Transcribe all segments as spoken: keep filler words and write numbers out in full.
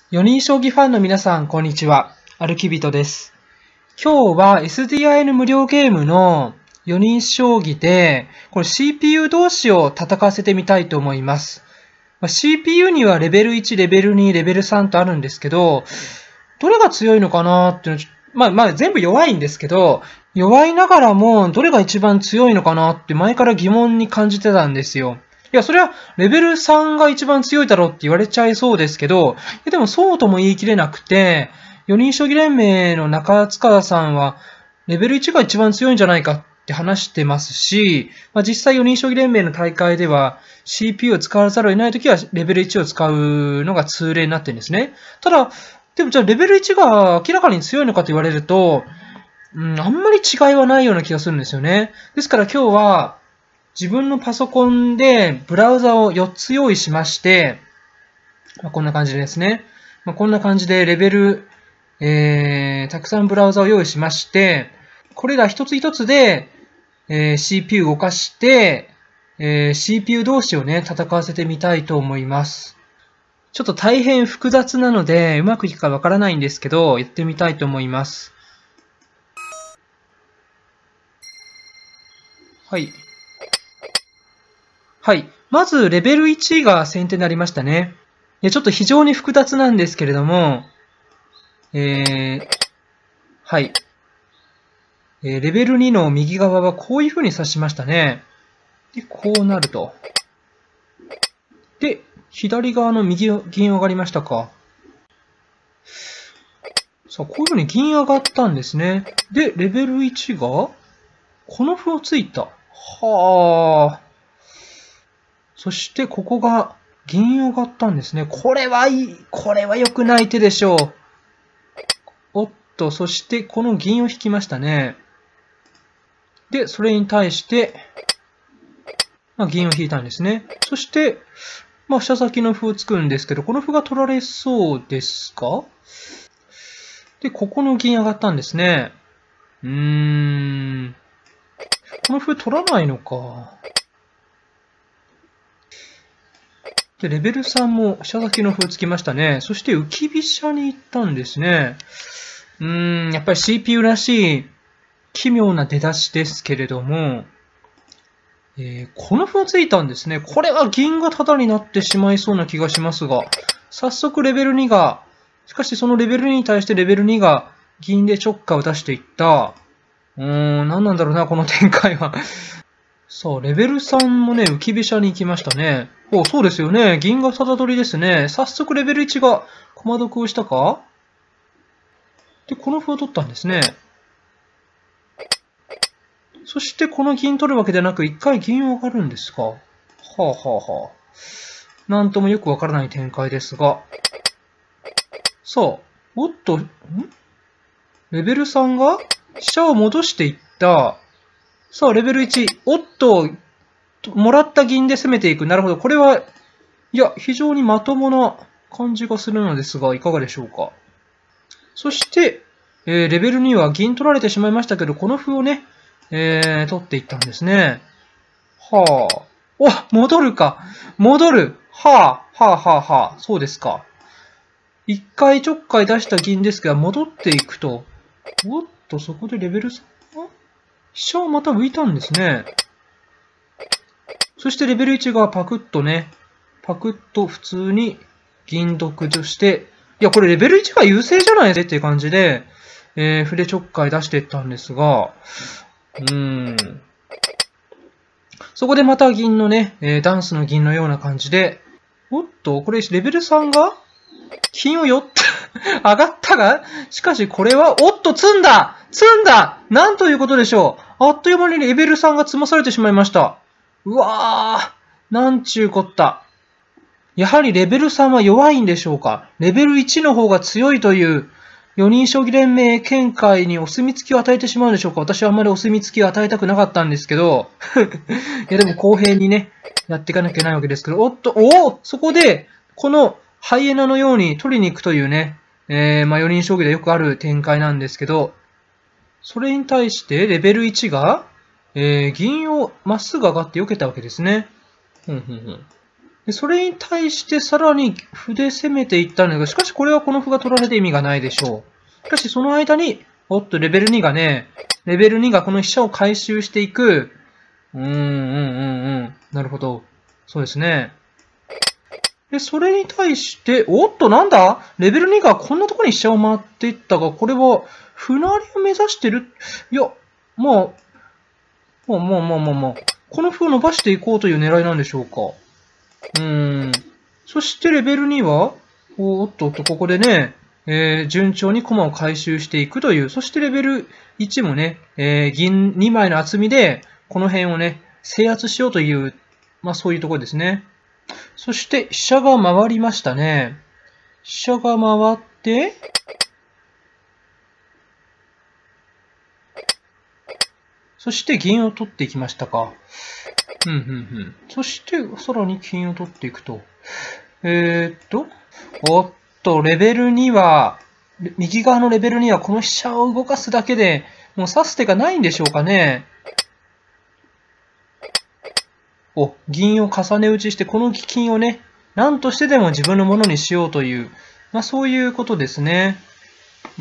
よにん将棋ファンの皆さん、こんにちは。アルキビトです。今日は エスディーアイ の無料ゲームのよにん将棋で、これ シーピーユー 同士を戦わせてみたいと思います。シーピーユー にはレベルいち、レベルに、レベルさんとあるんですけど、どれが強いのかなっていうのは、まあまあ全部弱いんですけど、弱いながらもどれが一番強いのかなって前から疑問に感じてたんですよ。いや、それはレベルさんが一番強いだろうって言われちゃいそうですけど、でもそうとも言い切れなくて、よにん将棋連盟の中塚さんはレベルいちが一番強いんじゃないかって話してますし、まあ、実際よにん将棋連盟の大会では シーピーユー を使わざるを得ないときはレベルいちを使うのが通例になってるんですね。ただ、でもじゃあレベルいちが明らかに強いのかと言われると、うん、あんまり違いはないような気がするんですよね。ですから今日は自分のパソコンでブラウザをよっつ用意しまして、まあ、こんな感じですね。まあ、こんな感じでレベル、えー、たくさんブラウザを用意しまして、これら一つ一つで、えー、シーピーユー 動かして、えー、シーピーユー 同士をね、戦わせてみたいと思います。ちょっと大変複雑なので、うまくいくかわからないんですけど、やってみたいと思います。はい。はい。まず、レベルいちが先手になりましたね。いや、ちょっと非常に複雑なんですけれども、えー、はい。えー、レベルにの右側はこういう風に指しましたね。で、こうなると。で、左側の右銀上がりましたか。さあ、こういう風に銀上がったんですね。で、レベルいちが、この歩をついた。はあ。そして、ここが銀上がったんですね。これはいい、これは良くない手でしょう。おっと、そしてこの銀を引きましたね。で、それに対して、まあ、銀を引いたんですね。そして、まあ、飛車先の歩をつくんですけど、この歩が取られそうですか？で、ここの銀上がったんですね。うーん。この歩取らないのか。で、レベルさんも飛車先の歩をつきましたね。そして浮き飛車に行ったんですね。うーん、やっぱり シーピーユー らしい奇妙な出だしですけれども、えー、この歩をついたんですね。これは銀がタダになってしまいそうな気がしますが、早速レベルにが、しかしそのレベルにに対してレベルにが銀でちょっかを出していった。うーん、何なんだろうな、この展開は。さあ、レベルさんもね、浮き飛車に行きましたね。お、そうですよね。銀がタダ取りですね。早速レベルいちが駒得をしたか？で、この歩を取ったんですね。そしてこの銀取るわけでなく、一回銀を上がるんですか？はあはあはあ。なんともよくわからない展開ですが。さあ、おっと、んレベルさんが飛車を戻していった。さあ、レベルいち。おっと、もらった銀で攻めていく。なるほど。これは、いや、非常にまともな感じがするのですが、いかがでしょうか。そして、えー、レベルには銀取られてしまいましたけど、この歩をね、えー、取っていったんですね。はあ。お、戻るか。戻る。はあ、はあ、はあ、はあ。そうですか。一回ちょっかい出した銀ですが、戻っていくと。おっと、そこでレベルさんが飛車をまた浮いたんですね。そしてレベルいちがパクッとね、パクッと普通に銀得として、いや、これレベルいちが優勢じゃないっていう感じで、えー、筆ちょっかい出していったんですが、うーん。そこでまた銀のね、えー、ダンスの銀のような感じで、おっと、これレベルさんが金をよった、上がったが、しかしこれは、おっと、積んだ積んだなんということでしょう。あっという間にレベルさんが積まされてしまいました。うわー、なんちゅうこった。やはりレベルさんは弱いんでしょうか。レベルいちの方が強いというよにん将棋連盟見解にお墨付きを与えてしまうんでしょうか。私はあんまりお墨付きを与えたくなかったんですけど。いやでも公平にね、やっていかなきゃいけないわけですけど。おっと、おおそこで、このハイエナのように取りに行くというね、えー、まあよにん将棋でよくある展開なんですけど、それに対してレベルいちが、えー、銀をまっすぐ上がって避けたわけですね。ふんふんふん。 でそれに対してさらに歩で攻めていったんですが、しかしこれはこの歩が取られて意味がないでしょう。しかしその間に、おっと、レベルにがね、レベルにがこの飛車を回収していく。うーん、うん、うん、うん。なるほど。そうですね。で、それに対して、おっと、なんだレベルにがこんなところに飛車を回っていったが、これは、歩成りを目指してるいや、まあ、まあまあまあまあまあ、この歩を伸ばしていこうという狙いなんでしょうか。うーん。そしてレベルには、おっとっと、ここでね、えー、順調に駒を回収していくという。そしてレベルいちもね、えー、銀にまいの厚みで、この辺をね、制圧しようという、まあそういうところですね。そして飛車が回りましたね。飛車が回って、そして銀を取っていきましたか。うん、うん、うん。そして、さらに金を取っていくと。えー、っと、おっと、レベルには、右側のレベルにはこの飛車を動かすだけで、もう指す手がないんでしょうかね。お、銀を重ね打ちして、この金をね、何としてでも自分のものにしようという、まあそういうことですね。うん。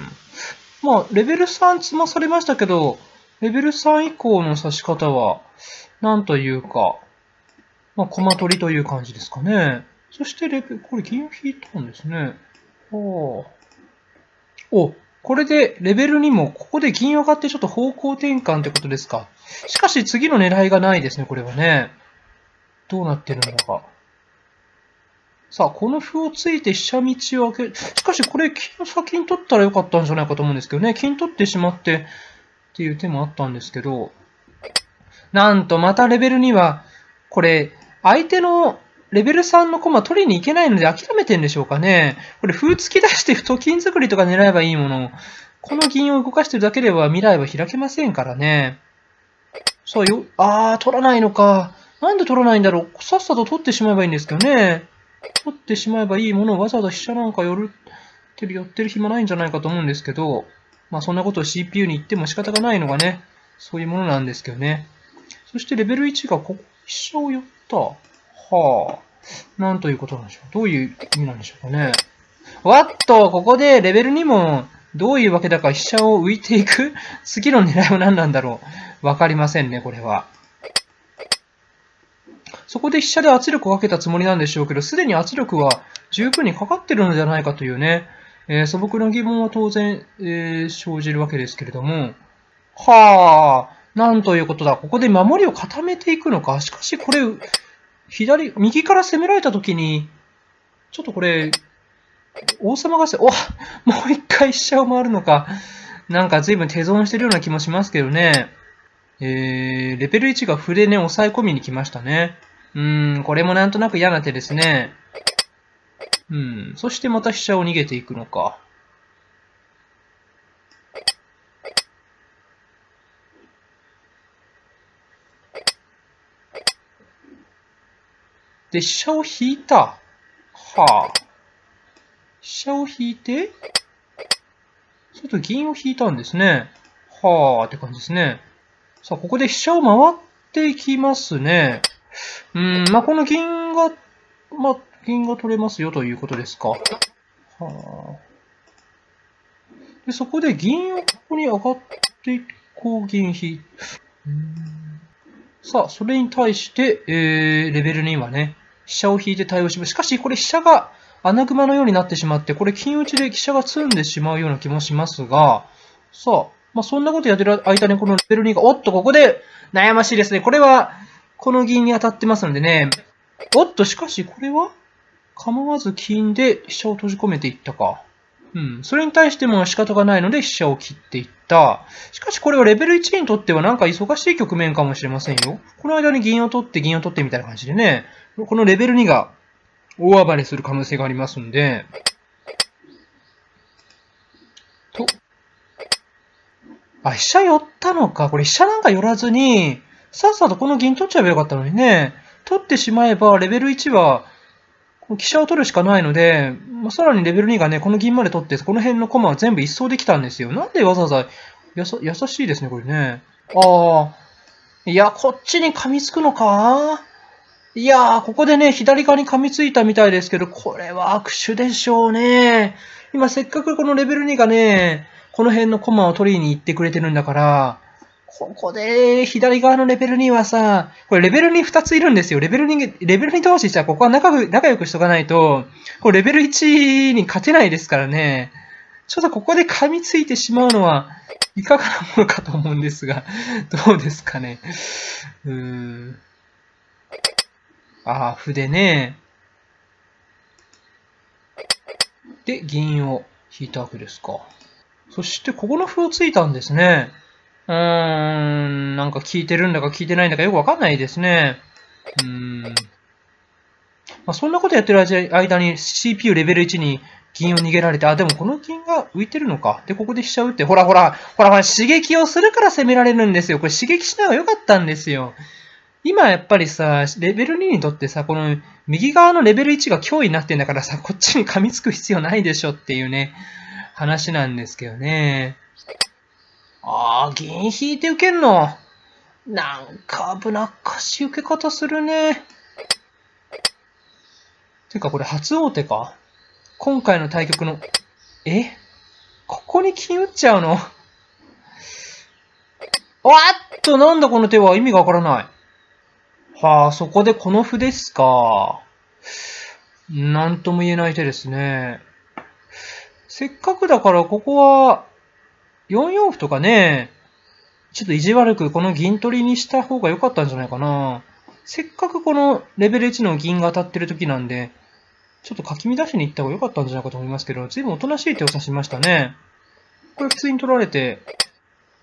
まあ、レベルさん積まされましたけど、レベルさん以降の指し方は、なんというか、まあ、駒取りという感じですかね。そしてレベル、これ銀を引いたんですね。おお、これでレベルにも、ここで銀上がってちょっと方向転換ってことですか。しかし次の狙いがないですね、これはね。どうなってるのか。さあ、この歩をついて飛車道を開ける。しかしこれ金を先に取ったらよかったんじゃないかと思うんですけどね。金取ってしまってっていう手もあったんですけど。なんとまたレベルには、これ、相手のレベルさんの駒取りに行けないので諦めてんでしょうかね。これ、歩突き出してと金作りとか狙えばいいもの。この銀を動かしてるだけでは未来は開けませんからね。そうよ。あー、取らないのか。なんで取らないんだろう。さっさと取ってしまえばいいんですけどね。取ってしまえばいいものをわざわざ飛車なんか寄るってる、寄ってる暇ないんじゃないかと思うんですけど。まあそんなことを シーピーユー に言っても仕方がないのがね、そういうものなんですけどね。そしてレベルいちがここ、飛車を寄った。はあ。なんということなんでしょう。どういう意味なんでしょうかね。わっと、ここでレベルにも、どういうわけだか飛車を浮いていく次の狙いは何なんだろう。わかりませんね、これは。そこで飛車で圧力をかけたつもりなんでしょうけど、すでに圧力は十分にかかってるのではないかというね、えー、素朴な疑問は当然、えー、生じるわけですけれども。はあ。なんということだ。ここで守りを固めていくのか。しかしこれ、左、右から攻められたときに、ちょっとこれ、王様がせ、おもう一回飛車を回るのか。なんか随分手損してるような気もしますけどね。えー、レベルいちが歩でね、抑え込みに来ましたね。うーん、これもなんとなく嫌な手ですね。うん、そしてまた飛車を逃げていくのか。で、飛車を引いた。はあ。飛車を引いて、ちょっと銀を引いたんですね。はあって感じですね。さあ、ここで飛車を回っていきますね。うん、まあ、この銀が、まあ、銀が取れますよということですか。はあ。で、そこで銀をここに上がって、こう銀引いて、さあ、それに対して、えー、レベルにはね、飛車を引いて対応します。しかし、これ飛車が穴熊のようになってしまって、これ金打ちで飛車が詰んでしまうような気もしますが、さあ、まあ、そんなことやってる間にこのレベルにが、おっと、ここで悩ましいですね。これは、この銀に当たってますのでね。おっと、しかし、これは構わず金で飛車を閉じ込めていったか。うん。それに対しても仕方がないので飛車を切っていった。しかしこれはレベルいちにとってはなんか忙しい局面かもしれませんよ。この間に銀を取って銀を取ってみたいな感じでね。このレベルにが大暴れする可能性がありますんで。と。あ、飛車寄ったのか。これ飛車なんか寄らずに、さっさとこの銀取っちゃえばよかったのにね。取ってしまえばレベルいちは、飛車を取るしかないので、まあ、さらにレベルにがね、この銀まで取って、この辺の駒は全部一掃できたんですよ。なんでわざわざ、やさ、優しいですね、これね。ああ。いや、こっちに噛みつくのかいいやー、ここでね、左側に噛みついたみたいですけど、これは握手でしょうね。今せっかくこのレベルにがね、この辺のコマを取りに行ってくれてるんだから、ここで左側のレベルにはさ、これレベルにふたついるんですよ。レベルに、レベルに同士じゃここは仲良く、仲良くしとかないと、これレベルいちに勝てないですからね。ちょっとここで噛みついてしまうのは、いかがなものかと思うんですが、どうですかね。うーん。ああ、筆ね。で、銀を引いたわけですか。そして、ここの歩をついたんですね。うーん、なんか効いてるんだか効いてないんだかよくわかんないですね。うーん。まあ、そんなことやってる間に シーピーユー レベルいちに銀を逃げられて、あ、でもこの銀が浮いてるのか。で、ここで飛車打って、ほらほら、ほらほら、刺激をするから攻められるんですよ。これ刺激しない方がよかったんですよ。今やっぱりさ、レベルににとってさ、この右側のレベルいちが脅威になってんだからさ、こっちに噛みつく必要ないでしょっていうね、話なんですけどね。ああ、銀引いて受けんの。なんか危なっかしい受け方するね。てかこれ初王手か。今回の対局の、えここに金打っちゃうのわっと、なんだこの手は意味がわからない。はあ、そこでこの歩ですか。なんとも言えない手ですね。せっかくだからここは、よんよん歩とかね、ちょっと意地悪くこの銀取りにした方が良かったんじゃないかな。せっかくこのレベルいちの銀が当たってる時なんで、ちょっとかき乱しに行った方が良かったんじゃないかと思いますけど、随分おとなしい手を指しましたね。これ普通に取られて、うん。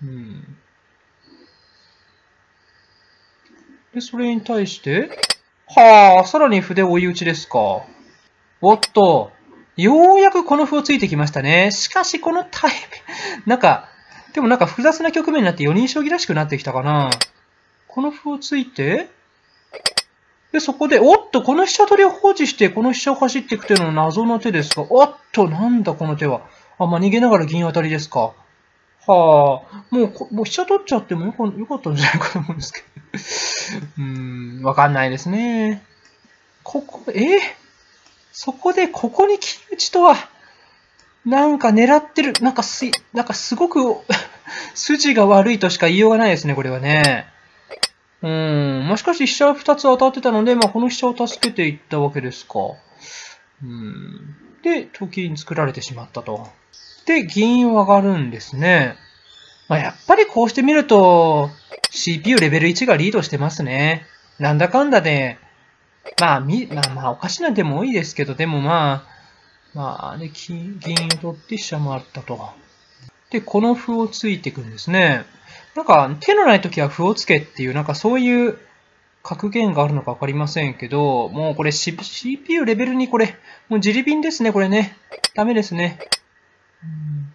で、それに対して、はあ、さらに筆追い打ちですか。おっと、ようやくこの歩をついてきましたね。しかしこのタイミング、なんか、でもなんか複雑な局面になってよにん将棋らしくなってきたかな。この歩をついて、で、そこで、おっと、この飛車取りを放置して、この飛車を走っていくというのは謎の手ですが、おっと、なんだこの手は。あ、まあ、逃げながら銀当たりですか。はあ、もう、もう飛車取っちゃってもよかよかったんじゃないかと思うんですけど。うーん、わかんないですね。ここ、えー、そこでここに金打ちとは、なんか狙ってる、なんかす、なんかすごく筋が悪いとしか言いようがないですね、これはね。うーん、まあ、しかし飛車ふたつ当たってたので、まあ、この飛車を助けていったわけですか。うーん。で、と金作られてしまったと。で、銀を上がるんですね。まあ、やっぱりこうしてみると、シーピーユー レベルいちがリードしてますね。なんだかんだで、まあ、み、まあまあ、おかしな手も多いですけど、でもまあ、まあ、で、金、銀を取って飛車もあったと。で、この歩をついていくんですね。なんか、手のない時は歩をつけっていう、なんかそういう格言があるのかわかりませんけど、もうこれ シーピーユー レベルにこれ、もうジリビンですね、これね。ダメですね。うん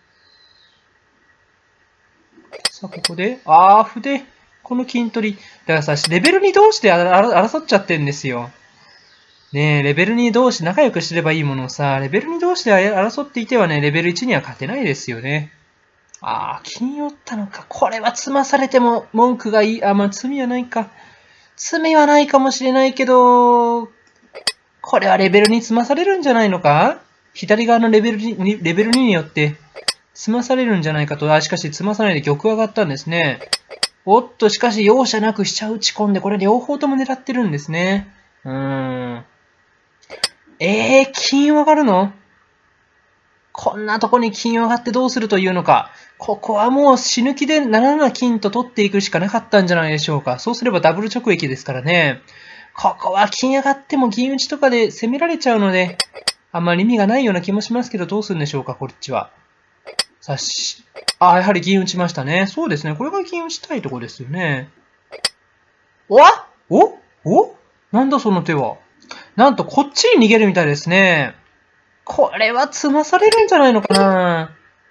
さあ、ここで、あー、歩で、この金取り。だからさ、レベルに同士で争っちゃってんですよ。ねえ、レベルに同士仲良くすればいいものをさ、レベルに同士で争っていてはね、レベルいちには勝てないですよね。ああ、金を打ったのか。これは詰まされても文句がいい。あ、まあ罪はないか。罪はないかもしれないけど、これはレベルに詰まされるんじゃないのか。左側のレベルに、レベルにによって詰まされるんじゃないかと。あ、しかし詰まさないで玉上がったんですね。おっと、しかし容赦なく飛車打ち込んで、これ両方とも狙ってるんですね。うーん。えー、金上がるの？こんなとこに金上がってどうするというのか。ここはもう死ぬ気でななな金と取っていくしかなかったんじゃないでしょうか。そうすればダブル直撃ですからね。ここは金上がっても銀打ちとかで攻められちゃうので、あんまり意味がないような気もしますけど、どうするんでしょうか、こっちは。さし、あ、やはり銀打ちましたね。そうですね。これが銀打ちたいとこですよね。おわおおなんだその手は。なんとこっちに逃げるみたいですね。これは詰まされるんじゃないのかな。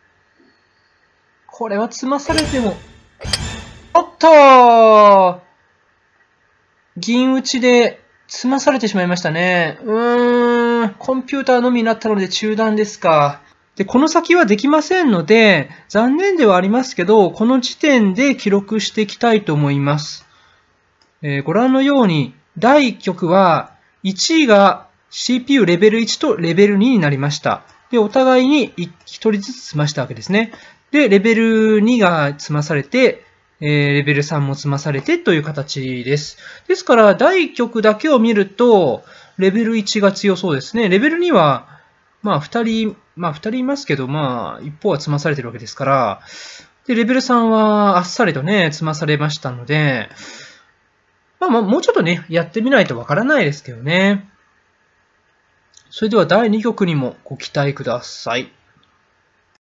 これは詰まされても。おっとー銀打ちで詰まされてしまいましたね。うーん、コンピューターのみになったので中断ですか。で、この先はできませんので、残念ではありますけど、この時点で記録していきたいと思います。えー、ご覧のように、 だいいっ局は、いちいが シーピーユー レベルいちとレベルにになりました。で、お互いにひとりずつ詰ましたわけですね。で、レベルにが詰まされて、えー、レベルさんも詰まされてという形です。ですから、だいいっ局だけを見ると、レベルいちが強そうですね。レベルには、まあ、ふたり、まあ、ふたりいますけど、まあ、一方は詰まされてるわけですから、で、レベルさんはあっさりとね、詰まされましたので、まあ、まあ、もうちょっとね、やってみないとわからないですけどね。それではだいに局にもご期待ください。